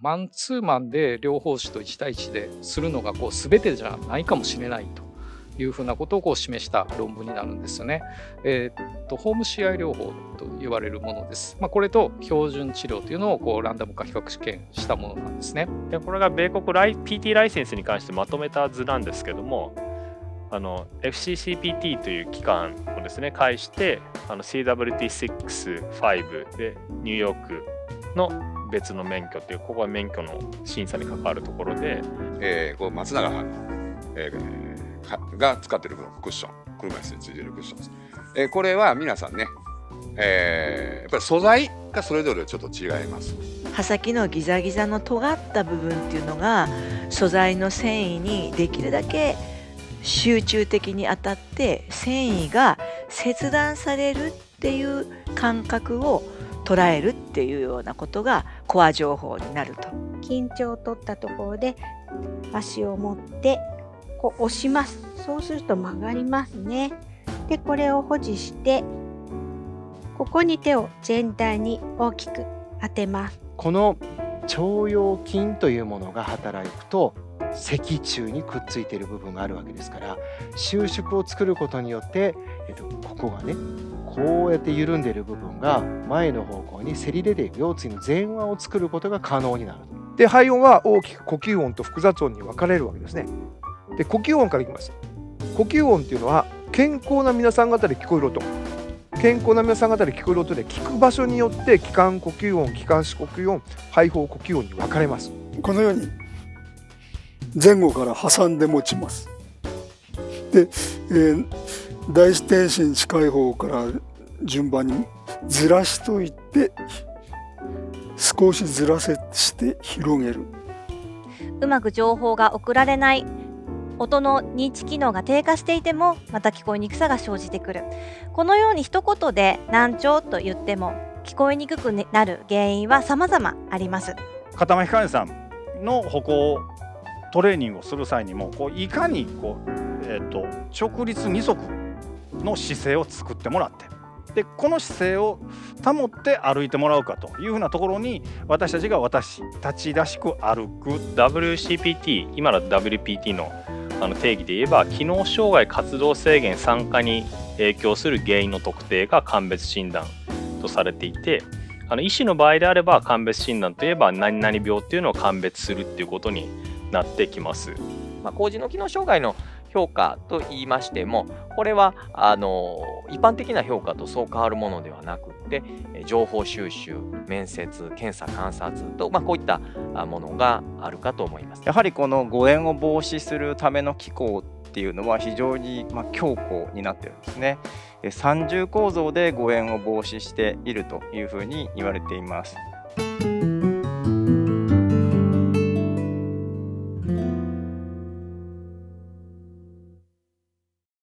マンツーマンで療法士と1対1でするのが全てじゃないかもしれないというふうなことを示した論文になるんですよね。ホーム CI 療法と言われるものです。これと標準治療というのをランダム化比較試験したものなんですね。 でこれが米国PT ライセンスに関してまとめた図なんですけども、FCCPT という機関をですね介して、CWT6-5 でニューヨークの別の免許という、ここは免許の審査に関わるところで、 松永さん、が使っているクッション、車椅子についているクッションです。これは皆さんね、やっぱり素材がそれぞれちょっと違います。 刃先のギザギザの尖った部分っていうのが素材の繊維にできるだけ集中的に当たって繊維が切断されるっていう感覚を捉えるっていうようなことがコア情報になると。 緊張を取ったところで足を持って押します。そうすると曲がりますね。でこれを保持してここに手を全体に大きく当てます。 この腸腰筋というものが働くと脊柱にくっついている部分があるわけですから、収縮を作ることによって、ここがねこうやって緩んでいる部分が前の方向にせり出ていく腰椎の前腕を作ることが可能になる。 で肺音は大きく呼吸音と複雑音に分かれるわけですね。で呼吸音からいきます。呼吸音っていうのは健康な皆さん方で聞こえる音、健康な皆さん方で聞こえる音で、聞く場所によって気管呼吸音、気管支呼吸音、肺胞呼吸音に分かれます。 このように前後から挟んで持ちます。で、大視点心近い方から順番にずらしといて少しずらして広げる。 うまく情報が送られない、音の認知機能が低下していてもまた聞こえにくさが生じてくる。このように一言で難聴と言っても聞こえにくくなる原因は様々あります。 片巻患者さんの歩行トレーニングをする際にもいかに直立二足の姿勢を作ってもらって、でこの姿勢を保って歩いてもらうかというふうなところに私たちが私たちらしく歩く。 WCPT、 今の WPT の定義で言えば、機能障害活動制限参加に影響する原因の特定が鑑別診断とされていて、医師の場合であれば鑑別診断といえば何々病っていうのを鑑別するっていうことになってきます。 高次の機能障害の評価と言いましても、これは一般的な評価とそう変わるものではなくて、情報収集、面接、検査、観察と、こういったものがあるかと思います。 やはりこの誤嚥を防止するための機構っていうのは非常に強固になってるんですね。三重構造で誤嚥を防止しているというふうに言われています。